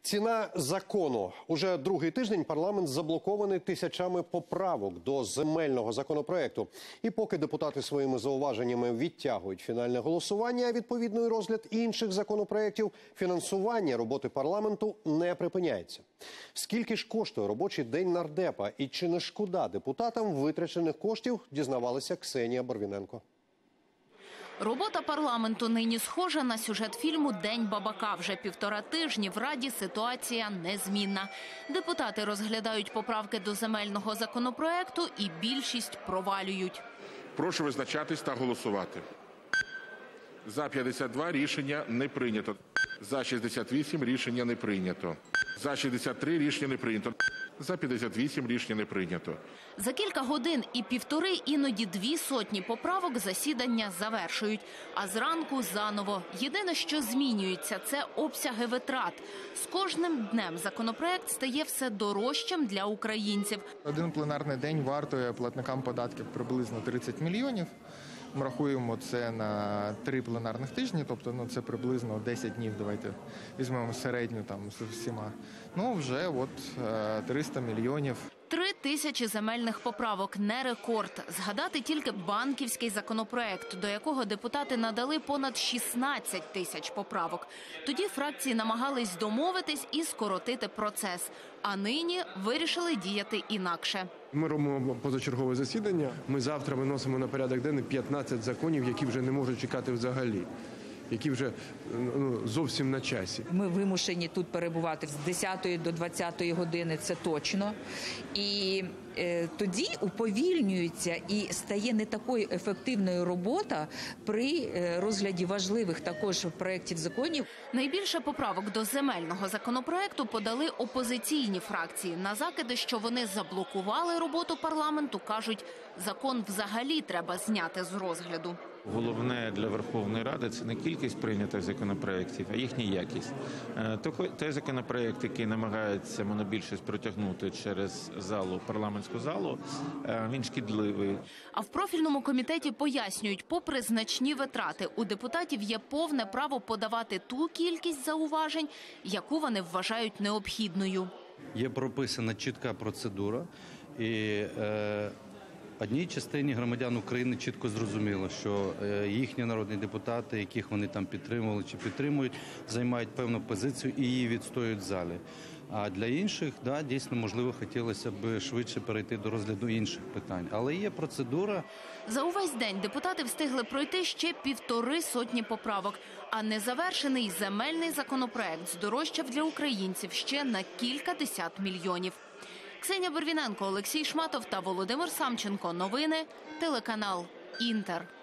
Ціна закону. Уже другий тиждень парламент заблокований тисячами поправок до земельного законопроекту. І поки депутати своїми зауваженнями відтягують фінальне голосування, а відповідно і розгляд інших законопроєктів, фінансування роботи парламенту не припиняється. Скільки ж коштує робочий день нардепа і чи не шкода депутатам витрачених коштів, дізнавалася Ксенія Барвіненко. Робота парламенту нині схожа на сюжет фільму «День бабака». Вже 1,5 тижні в Раді ситуація незмінна. Депутати розглядають поправки до земельного законопроекту і більшість провалюють. Прошу визначатись та голосувати. За 52 рішення не прийнято. За 68 рішення не прийнято. За 63 рішення не прийнято. За 58 рішення не прийнято. За кілька годин і 1,5, іноді 200 поправок засідання завершують. А зранку заново. Єдине, що змінюється – це обсяги витрат. З кожним днем законопроект стає все дорожчим для українців. Один пленарний день вартує платникам податків приблизно 30 мільйонів. Ми рахуємо це на 3 пленарних тижні, тобто це приблизно 10 днів, давайте візьмемо середню там з всіма. Вже 300 мільйонів. 3000 земельних поправок – не рекорд. Згадати тільки банківський законопроект, до якого депутати надали понад 16 тисяч поправок. Тоді фракції намагались домовитись і скоротити процес. А нині вирішили діяти інакше. Ми робимо позачергове засідання. Ми завтра виносимо на порядок денний 15 законів, які вже не можуть чекати взагалі, які вже зовсім на часі. Ми вимушені тут перебувати з 10 до 20 години, це точно. І тоді уповільнюється і стає не такою ефективною робота при розгляді важливих також проєктів законів. Найбільше поправок до земельного законопроекту подали опозиційні фракції. На закиди, що вони заблокували роботу парламенту, кажуть, закон взагалі треба зняти з розгляду. Головне для Верховної Ради – це не кількість прийнятих законопроєктів, а їхня якість. Той законопроєкт, який намагається монобільшість протягнути через парламентську залу, він шкідливий. А в профільному комітеті пояснюють, попри значні витрати, у депутатів є повне право подавати ту кількість зауважень, яку вони вважають необхідною. Є прописана чітка процедура і одній частині громадян України чітко зрозуміло, що їхні народні депутати, яких вони там підтримували чи підтримують, займають певну позицію і її відстоюють в залі. А для інших, дійсно, можливо, хотілося б швидше перейти до розгляду інших питань. Але є процедура. За увесь день депутати встигли пройти ще 150 поправок. А незавершений земельний законопроект здорожчав для українців ще на кількадесят мільйонів. Ксенія Барвіненко, Олексій Шматов та Володимир Самченко. Новини, телеканал «Інтер».